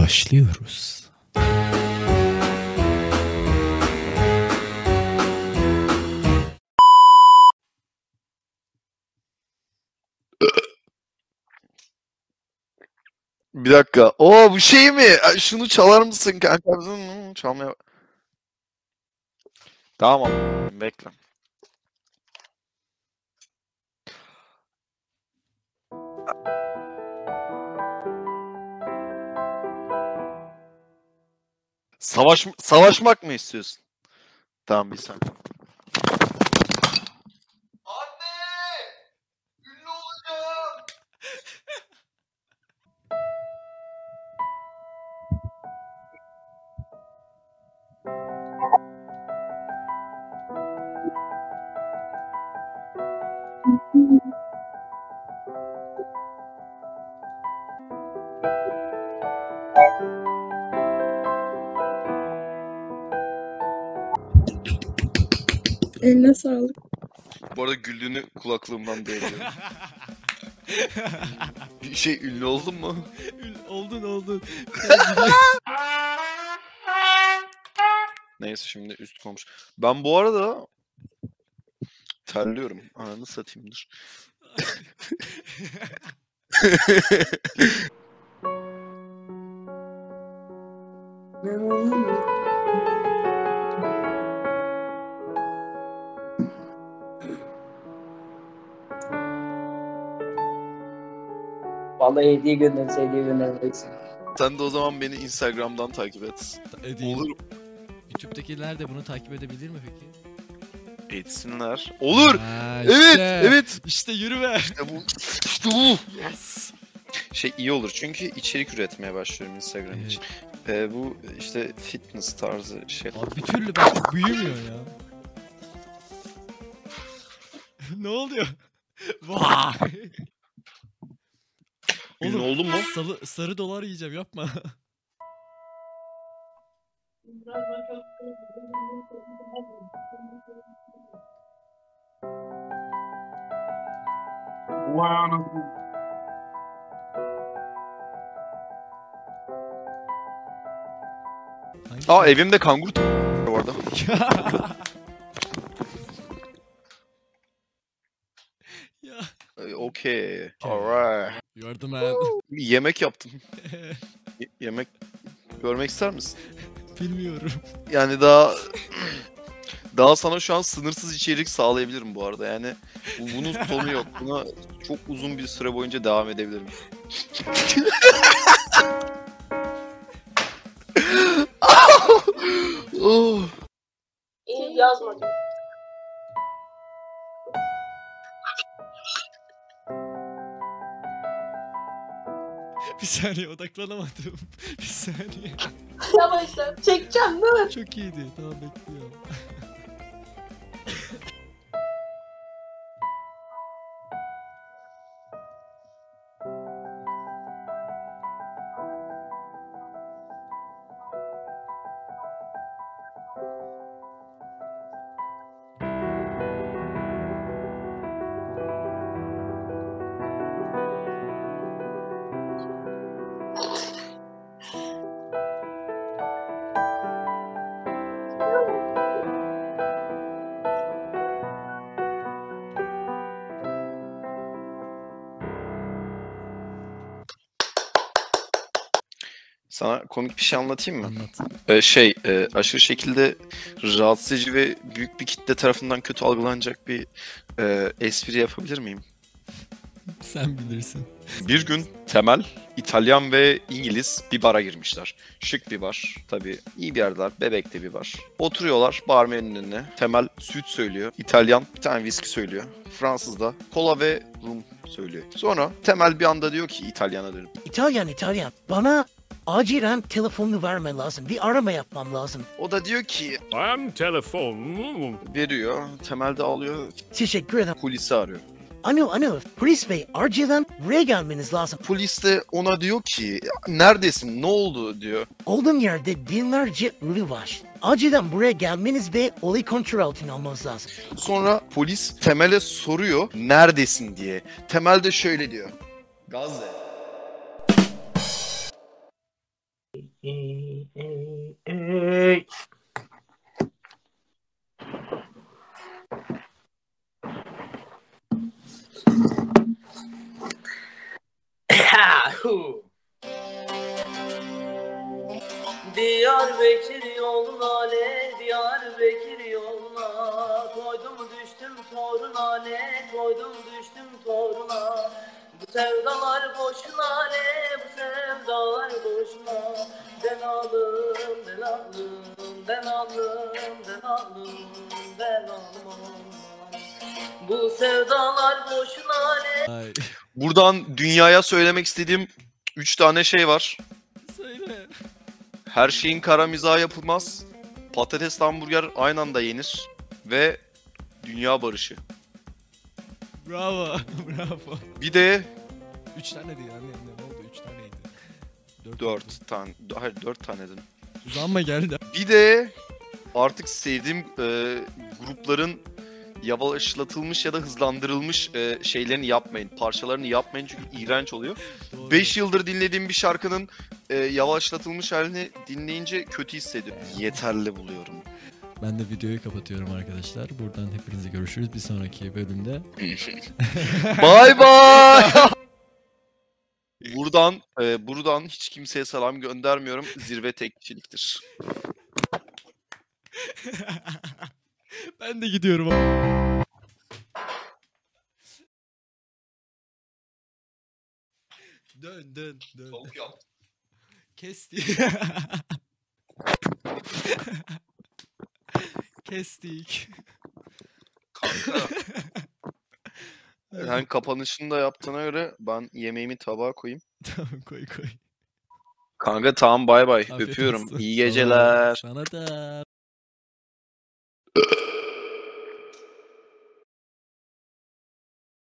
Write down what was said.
Başlıyoruz. Bir dakika. Oo bu şey mi? Şunu çalar mısın kanka? Çalmaya... Tamam. Bekle. Savaşmak mı istiyorsun? Tamam bir saniye. Anne! Ünlü olacağım! Eline sağlık. Bu arada güldüğünü kulaklığımdan duyuyorum. Bir şey ünlü oldun mu? Oldun. Neyse şimdi üst komşu. Ben bu arada terliyorum. Ananı satayım dur. Vallahi hediye göndereceksin. Sen de o zaman beni Instagram'dan takip et. Edeyim. Olur. YouTube'dakiler de bunu takip edebilir mi peki? Etsinler. Olur. Ha, Evet. İşte yürü be. İşte bu. Yes. Şey iyi olur çünkü içerik üretmeye başlıyorum Instagram Evet. için. Bu işte fitness tarzı şey. Abi bir türlü bak büyümüyor ya. Ne oluyor? Vay. Ünlü oldun mu? Sarı dolar yiyeceğim yapma. Aa evimde kanguru var orada. Ya. Okay. Alright. You are the man. Yemek yaptım. Yemek görmek ister misin? Bilmiyorum. Yani daha sana şu an sınırsız içerik sağlayabilirim bu arada. Yani bunun sonu yok. Buna çok uzun bir süre boyunca devam edebilirim. Oh. İyi yazmadım. Bir saniye odaklanamadım. Bir saniye. Yavaşla. Çekeceğim değil mi? Çok iyiydi. Tamam bekliyorum. Sana komik bir şey anlatayım mı? Anlat. Aşırı şekilde rahatsız edici ve büyük bir kitle tarafından kötü algılanacak bir espri yapabilir miyim? Sen bilirsin. Bir gün Temel, İtalyan ve İngiliz bir bara girmişler. Şık bir bar. Tabii iyi bir yerler. Bebekte bir bar. Oturuyorlar barmenin önüne. Temel süt söylüyor. İtalyan bir tane viski söylüyor. Fransız da kola ve rum söylüyor. Sonra Temel bir anda diyor ki İtalyan'a dönüp. İtalyan. Bana acilen telefonunu vermen lazım. Bir arama yapmam lazım. O da diyor ki Ben telefon. veriyor. Temel de alıyor. Teşekkür ederim. Polisi arıyor. Alo. Polis bey, acilen buraya gelmeniz lazım. Polis de ona diyor ki neredesin ne oldu diyor. Olduğum yerde binlerce ölü var. Acilen buraya gelmeniz ve olayı kontrol altına almanız lazım. Sonra polis Temel'e soruyor neredesin diye. Temel de şöyle diyor. Gazze. Diyarbakır yoluna ne, Diyarbakır yoluna koydum düştüm toruna ne, koydum düştüm toruna. Bu sevdalar boşuna ne, bu sevdalar boşuna. Den alım, den alım, den alım, den alım, den alım. Bu sevdalar boşuna ne. Ay. Buradan dünyaya söylemek istediğim 3 tane şey var. Söyle. Her şeyin kara mizahı yapılmaz. Patates hamburger aynı anda yenir. Ve dünya barışı. Bravo. Bravo. Bir de 3 tane değil anne. Ne oldu? 3 taneydi. 4 tane. Hayır 4 tane dedim. Uzanma geldi. Bir de artık sevdiğim grupların yavaşlatılmış ya da hızlandırılmış şeylerini yapmayın. Parçalarını yapmayın çünkü iğrenç oluyor. Doğru. 5 yıldır dinlediğim bir şarkının yavaşlatılmış halini dinleyince kötü hissediyorum. Yeterli buluyorum. Ben de videoyu kapatıyorum arkadaşlar. Buradan hepinize görüşürüz bir sonraki bölümde. Bay bay. Buradan hiç kimseye selam göndermiyorum. Zirve tek kişiliktir. Ben de gidiyorum. Dön dön dön. Kestik. Kestik. Kanka. Sen kapanışını da yaptığına göre ben yemeğimi tabağa koyayım. Tamam koy koy. Kanka tamam bay bay. Afiyet Öpüyorum. olsun. İyi geceler. Sana da.